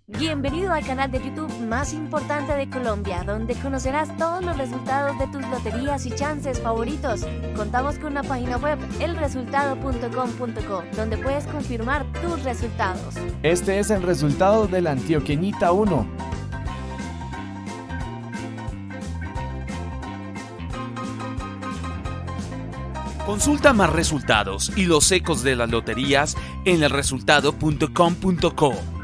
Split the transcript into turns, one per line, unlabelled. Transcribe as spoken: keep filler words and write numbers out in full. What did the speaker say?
Bienvenido al canal de YouTube más importante de Colombia, donde conocerás todos los resultados de tus loterías y chances favoritos. Contamos con una página web, el resultado punto com punto co, donde puedes confirmar tus resultados.
Este es el resultado de la Antioqueñita uno.
Consulta más resultados y los ecos de las loterías en el resultado punto com punto co.